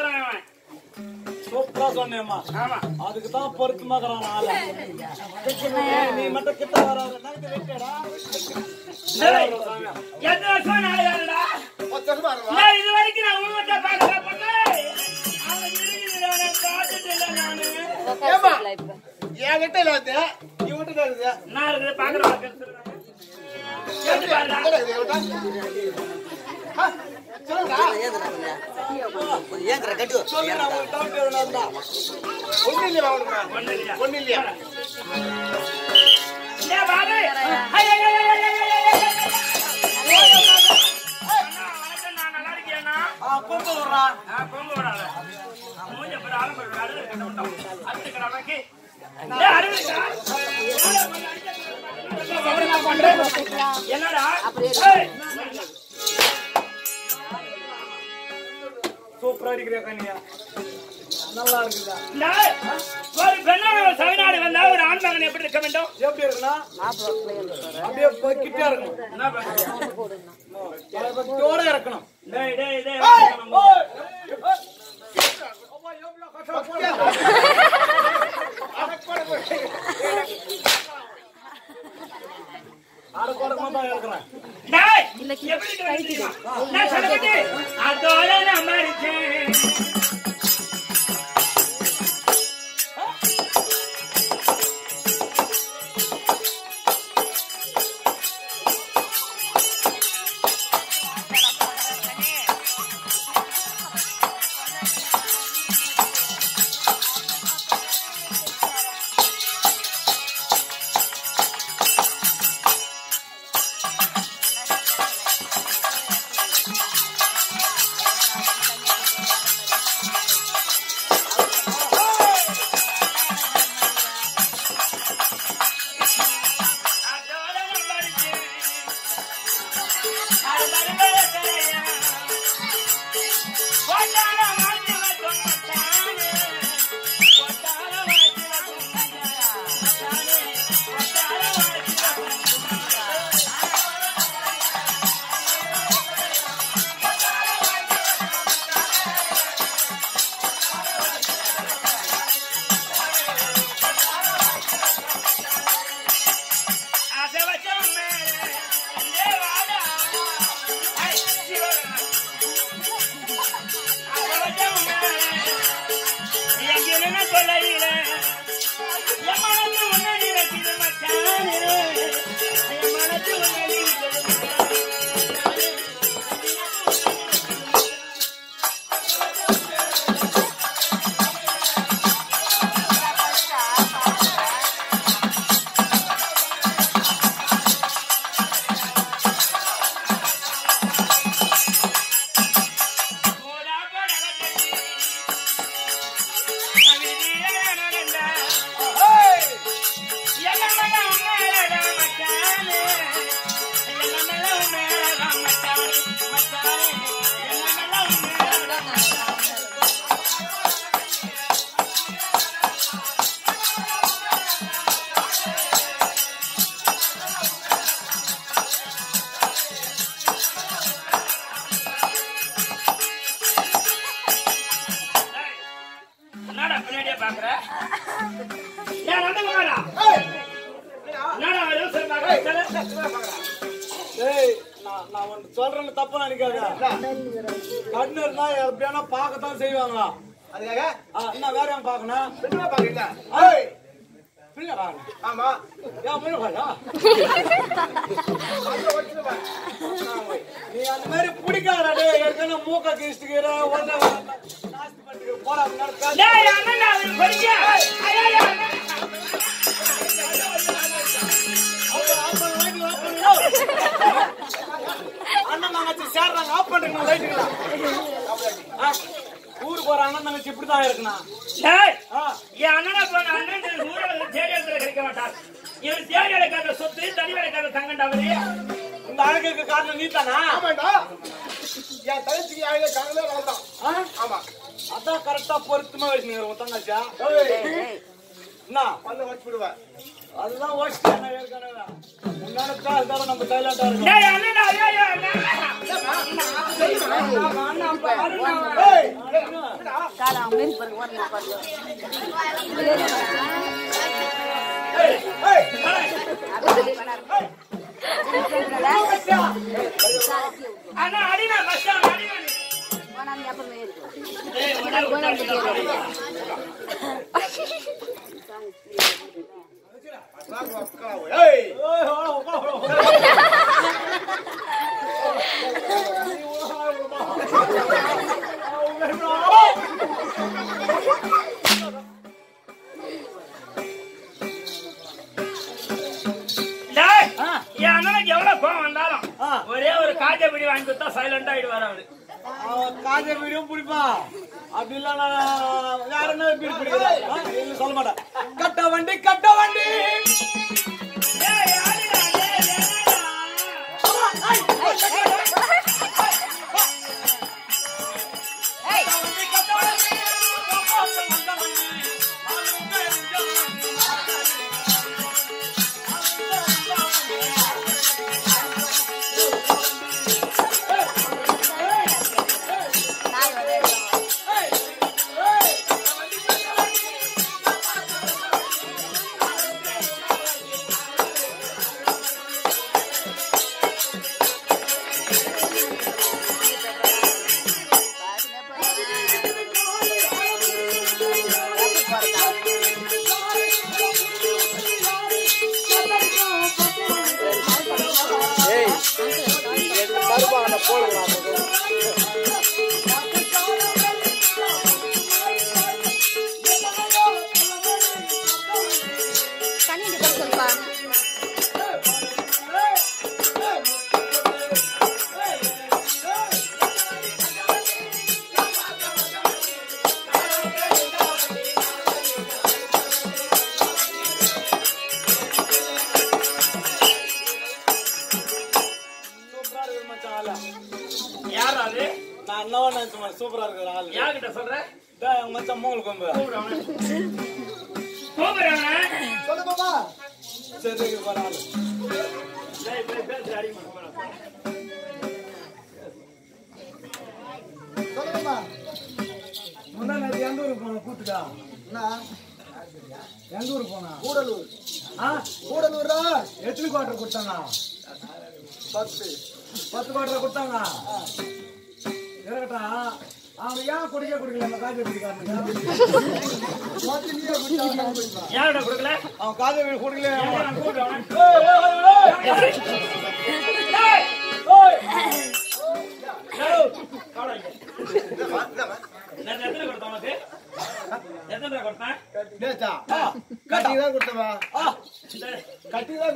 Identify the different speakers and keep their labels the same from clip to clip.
Speaker 1: சூப்பரா சொன்னேம்மா. அதுக்கு தான் பொருத்தமாக்குறான் ஆளு. நீ மட்டும் கிட்ட வராத வெட்டடா.
Speaker 2: எத்தனை வருஷம் நாளைடா இது வரைக்கும் நான் உங்ககிட்ட பாக்குறேன் பொண்ணு. அவன் பார்த்துட்டு இல்லை நானு.
Speaker 1: என்கிட்ட இல்லாத இவன்கிட்ட இருக்குது.
Speaker 2: நான் இருக்கிற பாக்குறேன். என்னடா
Speaker 1: சூப்பரா அடிக்கிறியா கண்ணியா? நல்லா இருக்குதா?
Speaker 2: ஒரு பெண்ணோட சவிநாடு வந்தா ஒரு ஆண் மகன் எப்படி இருக்க வேண்டும்?
Speaker 1: எப்படி இருக்குன்னா அப்படியே கிட்டே இருக்கணும். பக்தியோட இருக்கணும்.
Speaker 2: அதோட நம்ம இருக்கேன்.
Speaker 1: நான் ஒன்று சொல்றேன்னு தப்பா நினைக்காத. கண்ணு இருந்தா எப்படியானா பார்க்கத்தான் செய்வாங்க. அதுக்காக என்ன வேற பார்க்கணும்? பிள்ளை பாக்குறீங்களா? பிள்ளை பாக்கணும். ஆமா ஏன் பிள்ளை பாக்கா? நீ அந்த மாதிரி பிடிக்காதே. ஏற்கனவே மூக்க கிழிச்சுக்கிற நாஸ்தி பண்ணிக்கிற போற அண்ணன் தங்கச்சி சேர்றாங்க. ஆஃப் பண்றீங்க லைட்டுங்களா? ஊருக்கு ஒரு அண்ணன் தங்கச்சி இப்படிதான் இருக்கணும்.
Speaker 2: என் அண்ணனை போன அண்ணன் ஊரில் தேடியத்துல கிடைக்க மாட்டார். இவர் தேடி எடுக்காத சொத்து தனி எடுக்காத தங்கண்டாவது.
Speaker 1: இந்த அழகுக்கு காரணம் நீ தானா? ஆமாண்டா. என் தங்கச்சிக்கு அழகு காரணமே நான் தான். ஆமா அதான் கரெக்டா பொருத்தமா வச்சுங்க உன் தங்கச்சா. என்ன பண்ண வச்சு விடுவேன். அதுதான் ஓசிட்டானே ஏற்கனவே. முன்னாடி பேசுறதால நம்ம சைலண்டா இருக்கோம்.
Speaker 2: டேய் அண்ணா ஐயோ அண்ணா.
Speaker 1: ஏய்
Speaker 3: கால அமெரி பர்க வரணும் பாரு.
Speaker 1: ஏய் ஏய்
Speaker 2: அண்ணா அடினா கஷ்டம் அடினா.
Speaker 3: வானாங்க அப்புறம் ஏறிக்கோ.
Speaker 2: டேய்
Speaker 1: ஏய்
Speaker 2: என் அண்ணனுக்கு எவ்வளவு கோவம் வந்தாலும் ஒரே ஒரு காஜா பிடி வாங்கி கொடுத்தா சைலண்டா ஆயிடுவாரு அவரு.
Speaker 1: காஜா வீடியும் பிடிப்பான். அப்படி இல்ல வேற என்ன பீடி பிடிக்கிறேன் இல்ல சொல்ல மாட்டேன். கட்ட வண்டி கட்ட வண்டி
Speaker 2: டேய் யாருடா டேய்
Speaker 1: சூப்பரா இருக்கிற ஆளு.
Speaker 2: யார்கிட்ட சொல்ற?
Speaker 1: டேய் எங்க மச்சான் மூங்கல் கொம்பு.
Speaker 2: கூப்பிடுறானே.
Speaker 1: சொல்லு பாப்பா. சரி இருக்கிற ஆளு.
Speaker 2: டேய் போய் பேசி அடி மாட்டேன்.
Speaker 1: சொல்லு பாப்பா. முன்னா நேத்து எந்த ஊருக்கு போன கூட்டுடா? என்ன? எந்த ஊருக்கு போனா? கூடலூர். கூடலூரா? எத்தனை குவார்டர் கொடுத்தாங்க? 10 குவார்டர் கொடுத்தாங்க. இருக்கட்டா அவன் ஏன் குடிக்கல நம்ம காஜா குடிக்காரனுங்க
Speaker 2: யாரோட கொடுக்கல
Speaker 1: அவன் காஜா குடிக்கல கட்டிதான் கொடுத்தவா கட்டிதான்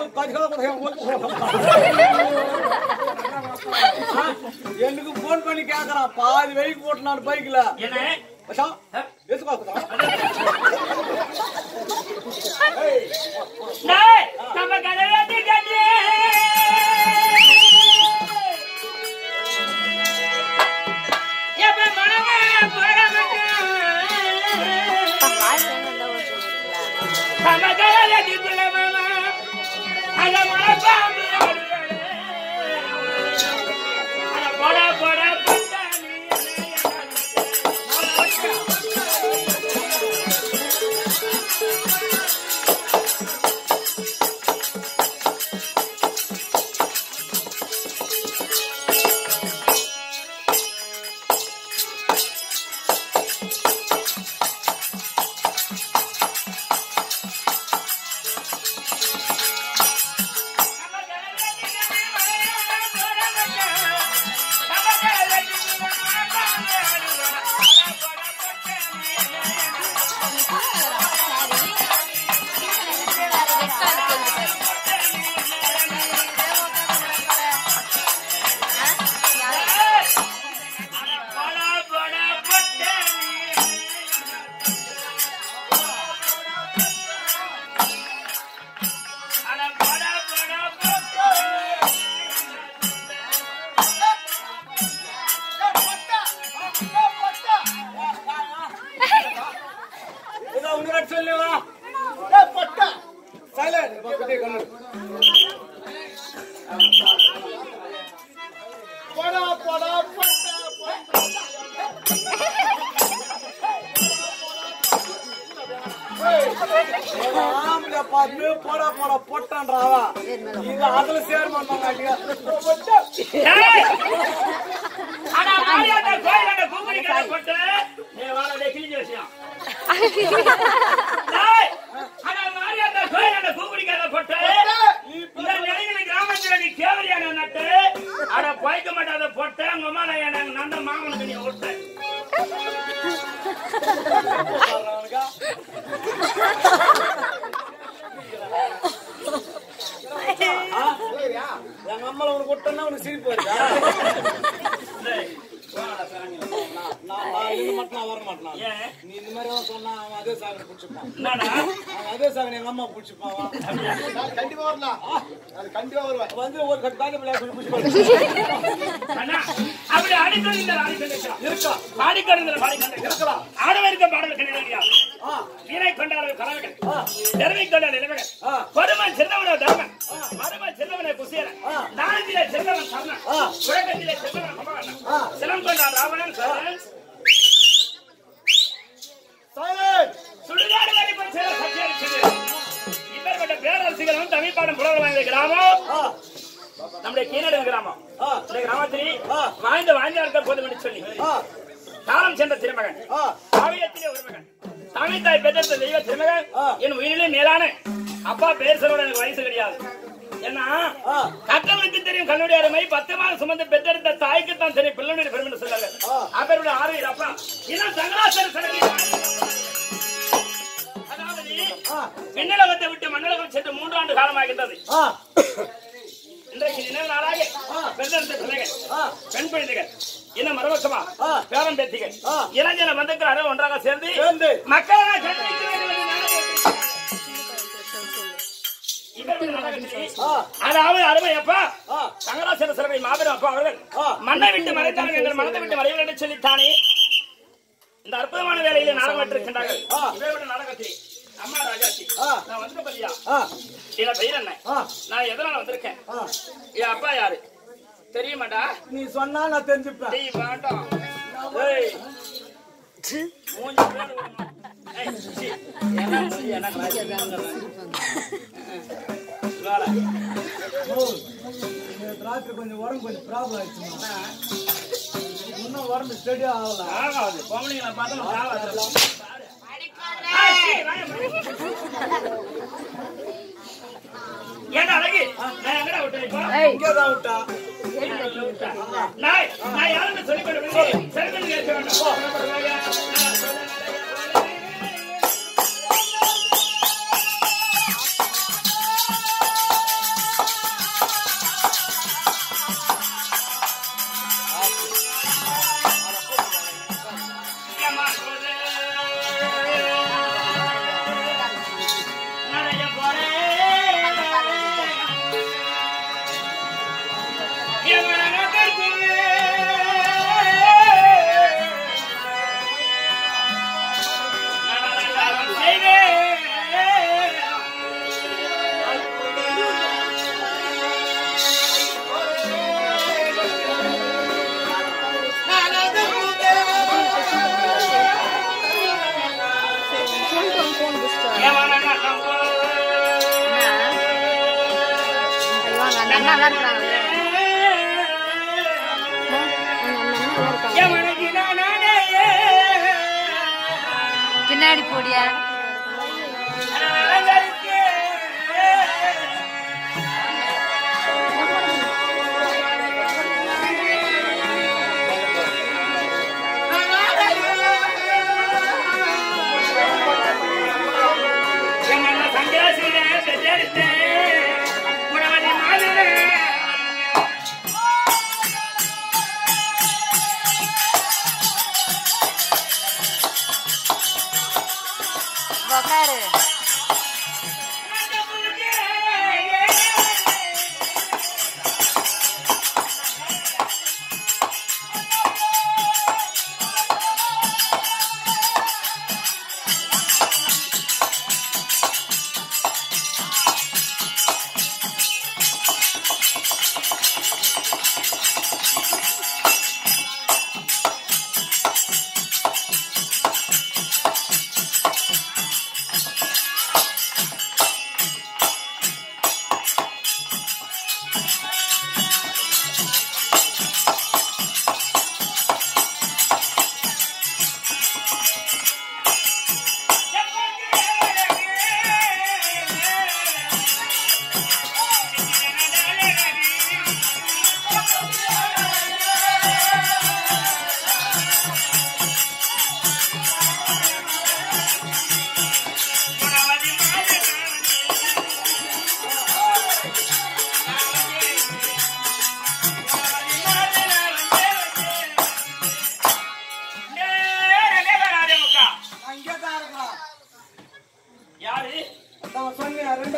Speaker 1: எனக்கு போன் பண்ணி கேக்குறான் பாதி வெயிட் போட்டு நான் பைக்ல
Speaker 2: நம்ம கதை கட்டி
Speaker 1: சைலண்ட் பக்கத்தே கண்ணு போடா போடா ஆம்பளை பார்த்து போடா போடா போட்டான்றாவா இங்க அதுல சேர் பண்ணாங்க
Speaker 2: ஆனா மாரியாத்தா கோயிலாண்ட கூப்பிடி கதை போட்டு நீ வாழவே கிழிஞ்ச விஷயம் டேய் ஆனா மாரியாத்தா கோயிலாண்ட கூப்பிடி கதை போட்டு இந்த நெருங்கின கிராமத்துல நீ கேவரியான நட்டு அட போய்க்க மாட்டாத போட்டு உங்க அம்மா நான் நந்த மாமனுக்கு நீ விட்ட
Speaker 1: எங்க அம்மால உனக்கு விட்டோன்னா உனக்கு சிரிப்பு வருதா மட்டும் வர மாட்டான் நீ இந்த மாதிரி சொன்னா அவன் அதே சாகனை பிடிச்சிப்பான் அவன் அதே சாகனை எங்க அம்மா பிடிச்சிப்பான் கண்டிப்பா வரலாம் அது கண்டிப்பா வருவேன் வந்து ஒரு கட்டு தாண்டி
Speaker 2: அப்படி அடிக்கடி இருக்கா பாடிக்கொண்டு இருக்கலாம் ஆடவருக்கு பாடல் கிடையாது வீரை கொண்டாட கலவர்கள் திறமை கொண்டாட நிலவர்கள் பொறுமன் சிறந்தவன தர்மன் மருமன் சிறந்தவனை குசேரன் நானத்திலே சிறந்தவன் சரணன் உலகத்திலே சிறந்தவன் குமாரன் சிலம் கொண்டாட ராவணன் சுடுகாடு வரைக்கும் சேர சத்தியரிச்சது இப்பேற்பட்ட பேரரசுகளும் தமிழ் பாடம் புலவர் வாய்ந்த கிராமம் நம்முடைய கீழடி கிராமம் இந்த கிராமத்தில் வாழ்ந்தார்கள் போதும் என்று சொல்லி காலம் சென்ற திருமகன் காவியத்திலே ஒரு மகன் தமிழ் தாய் பெற்ற தெய்வ திருமகன் என் உயிரிலே மேலான அப்பா பேர் சொல்ல எனக்கு வயசு கிடையாது ஏன்னா கற்றவனுக்கு தெரியும் கண்ணுடைய அருமை 10 மாதம் சுமந்து பெற்றெடுத்த தாய்க்கு தான் தெரியும் பிள்ளைடைய பெருமை சொல்லாங்க அப்பேருடைய ஆறு அப்பா இன்னும் சங்கராசர் சடங்கை அதாவது விண்ணலகத்தை விட்டு மண்ணலகம் சென்று 3 ஆண்டு காலமாகின்றது இன்றைக்கு நினைவு நாளாக பெற்றெடுத்த பிள்ளைகள் பெண் குழந்தைகள் இன்னும் மரபக்கமா பேரம் பேத்திகள் இளைஞன வந்திருக்கிறார்கள் ஒன்றாக சேர்ந்து மக்களாக அதாவது அருமையப்பா சங்கராசர சிறவை மாபெரும் அப்பா அவர்கள் மண்ணை விட்டு மறைத்தார்கள் எங்கள் மனத்தை விட்டு மறைவில் என்று சொல்லித்தானே இந்த அற்புதமான வேலையில நாடகம் பெற்றிருக்கின்றார்கள் இவருடைய நாடகத்தில் அம்மா ராஜாச்சி நான் வந்துட்ட பத்தியா என் பெயர் என்ன நான் எதனால வந்திருக்கேன் என் அப்பா யாரு தெரியுமாடா
Speaker 1: நீ சொன்னா நான் தெரிஞ்சுப்பேன்
Speaker 2: வேண்டாம்
Speaker 1: ராத்திரி கொஞ்சம் உடம்பு கொஞ்சம் ப்ராப்ளம் ஆயிடுச்சுன்னா இன்னும் உடம்பு ஸ்டெடியா ஆகல
Speaker 2: பொம்பளைங்களை பார்த்தா ஏன்டா அழகு நான் எங்கடா விட்டேன்
Speaker 1: இங்கதான் விட்டா
Speaker 2: நான் யாருன்னு சொல்லி கொடுப்பேன் சரி கேட்க வேண்டாம்
Speaker 3: பின்னாடி போடியா உக்காரு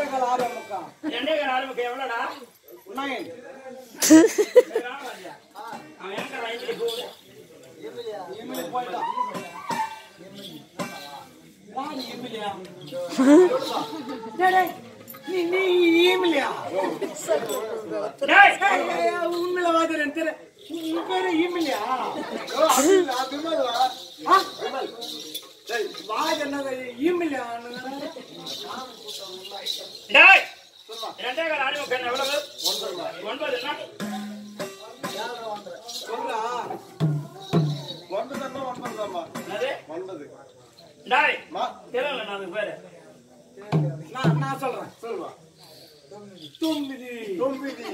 Speaker 2: 2.25 எவ்வளோடா?
Speaker 1: 9.
Speaker 2: அவன் ஏன்டா லைன்ல போகுது?
Speaker 1: இமிலி போயிட்டான். வாடி இமிலியா. டேய் நீ இமிலியா.
Speaker 2: டேய்
Speaker 1: உண்மையில வாதறேன் தெரிய. நீ பேரு இமிலியா. டேய் வாய் என்னது இமிலியா.
Speaker 2: டேய் 2.25 எவ்வளவு? 9 என்ன?
Speaker 1: சொல்றா. 9 தான்மா.
Speaker 2: என்னது?
Speaker 1: 9.
Speaker 2: டேய் தெரியல நான் அதுக்கு பேரு.
Speaker 1: நான் சொல்றேன். சொல்லுவா. 9.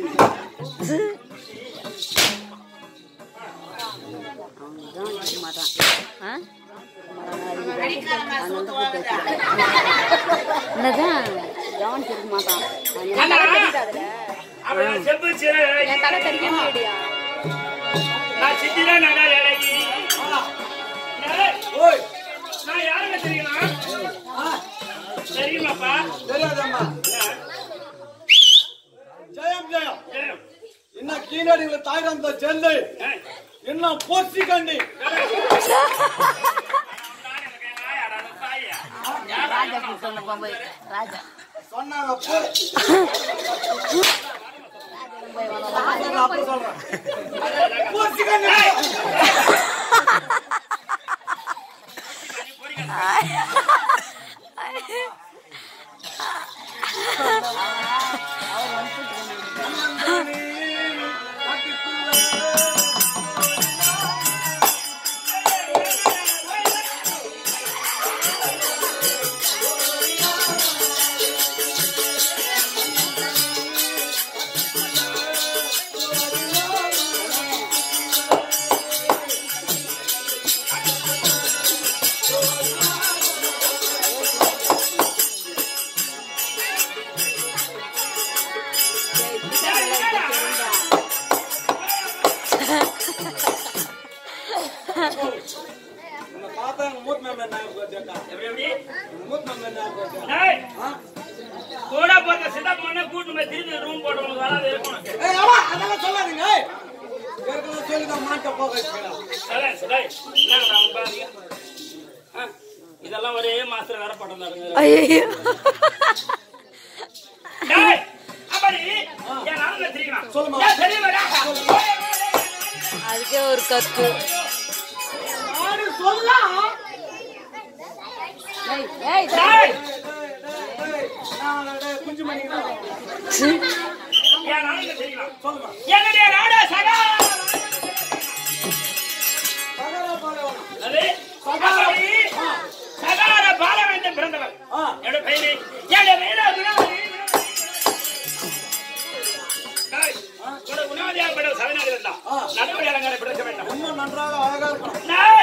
Speaker 3: என்னதான் கவனிச்சிருக்க மாட்டான்.
Speaker 2: அவன் செப்பு
Speaker 3: தலை கடிக்க முடியா?
Speaker 2: நான் சித்திரா நகா இறங்கி
Speaker 1: ஓய்
Speaker 2: நான் யாருங்க தெரியுமா? தெரியுமாப்பா?
Speaker 1: தெரியாதம்மா. ஜெயம் ஜெயம்.
Speaker 2: ஏய்,
Speaker 1: இன்னும் கீழடிகளை தாய்ராந்த செல்லை
Speaker 2: ஏய்,
Speaker 1: இன்னும் போர்ச்சிக்கண்டி
Speaker 3: ராஜா கூப்பிட்டு போகும்போது ராஜா
Speaker 1: சொன்னாங்க சொல்றேன் போர்ச்சிக்கண்டி.
Speaker 2: இதெல்லாம் ஒரே மாசத்துல வேற படம் நடக்குது.
Speaker 3: அதுக்கே ஒரு கத்து
Speaker 1: குஞ்சு மணி
Speaker 2: என்னுடைய நாடா சகா சகார பாலவேந்தன் பிறந்தவர். என்னோட பெயரு உணவதியாக சபைநாடு இருந்தான். நடுவடி அலங்காரம் பிடிக்க வேண்டும்.
Speaker 1: இன்னும் நன்றாக அழகா இருக்கும்.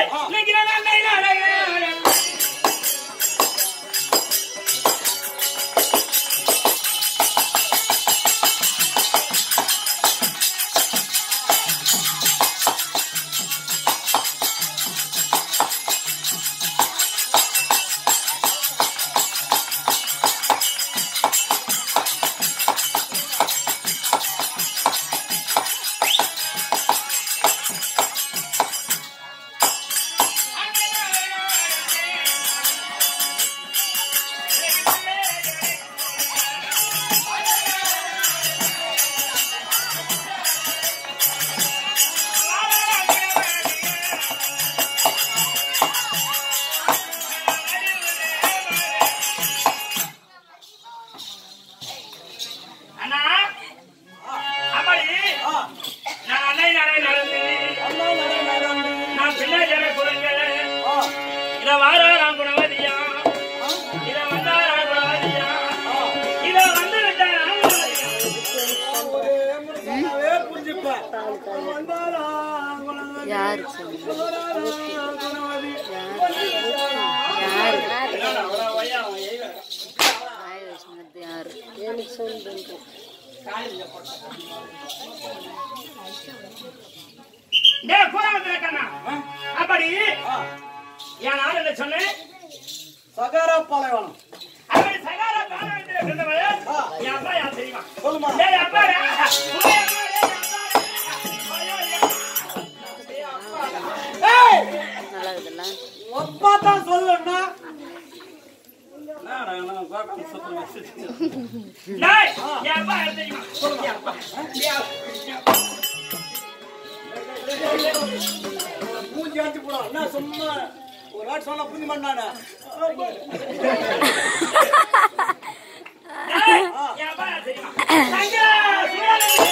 Speaker 3: யாரு
Speaker 2: அப்படி என் ஆள் என்ன சொன்னேன்?
Speaker 1: சகாரா பாலைவனம்.
Speaker 2: அப்படி சகாரா பாலைவனத்தில் பிறந்தவன் என் அப்பா யார் தெரியுமா?
Speaker 1: சொல்லுமா.
Speaker 2: டேய் அப்பா டேய்
Speaker 3: நல்லா இருக்குல்ல?
Speaker 1: அப்பா தான் சொல்லணும்னா
Speaker 2: டேய் என் அப்பா யார் தெரியுமா? சொல்லுங்க என் அப்பா.
Speaker 1: மூஞ்சி அடிச்சு போடும். என்ன சும்மா ஒரு வாட்டி சொன்னா புரிஞ்சு பண்ணானே.
Speaker 2: டேய் என் அப்பா யார் தெரியுமா? சங்கரா சுடாதே.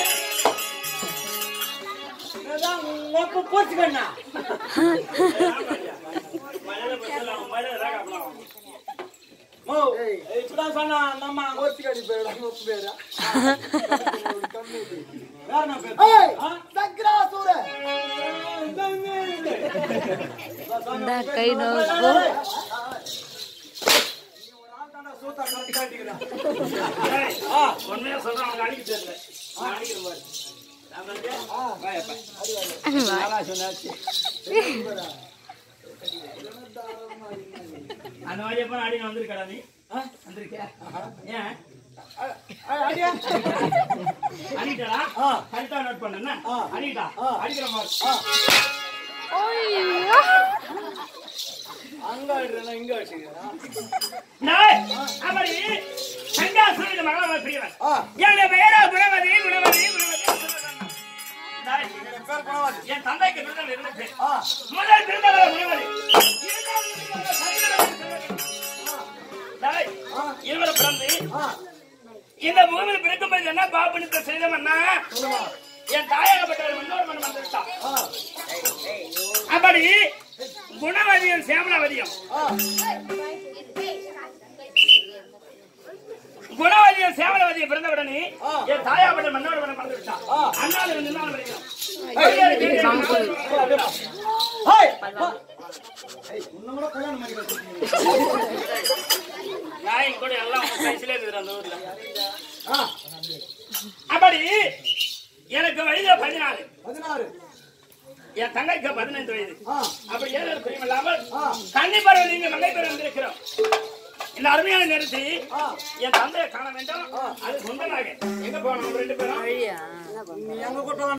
Speaker 1: அதான் உங்க போச்சுக்கண்ணா. ஓ இப்பதான் சொன்னா நம்ம ஓச்சிக்கடி பேரா முப்பு பேரா. வேற என்ன பேர்? சங்கரா சூர.
Speaker 3: இந்த கை நோக்கு
Speaker 1: சூத்தா கட்டி காட்டிக்கிறான்.
Speaker 2: உண்மையா சொல்றேன் அவங்க அடிக்க தெரியல அடிக்கிற மாதிரி அந்த மாதிரி எப்ப அடி வந்திருக்கா நீ வந்திருக்கியா ஏன் அடிட்டா கரெக்டா நோட் பண்ண அடிட்டா அடிக்கிற மாதிரி
Speaker 1: அங்க ஆடுறா இங்க ஆடுறா.
Speaker 2: அப்படி சங்கா சூரிய மகள பிரியவன் என்னுடைய பெயரா குணவதி குணவதி என் தந்தைக்கு பிறந்தவர் இருந்துச்சு முதல் பிறந்தவர் குணவதி இருவரை பிறந்து இந்த பூமியில் பிறக்கும்போது என்ன பாப்பனத்தை செய்தவன்னா என் தாயாகப்பட்டவர் இன்னொரு மனம் வந்துவிட்டான். அப்படி குணவதியும் சேமலவதியும் குணவதியும் சேமலவதியும் பிறந்தவுடனே என் தாயாகப்பட்ட மன்னோட மனம் வந்து விட்டான். அண்ணாவில் இருந்து தான் வரைக்கும் நாயும் கூட எல்லாம் வயசுல இருக்குது அந்த ஊர்ல. அப்படி எனக்கு வயது 16 என் தங்கைக்கு 15 வயது. அப்படி ஏழு பிரியம் இல்லாமல் கன்னி பருவம் நீங்க மங்கை பருவம் வந்திருக்கிறோம். இந்த அருமையான நேரத்தில் என் தந்தையை காண வேண்டும். அது சொந்தமாக எங்க போனோம் 2 பேரும்
Speaker 3: வழியா
Speaker 1: எங்க கூட்டம்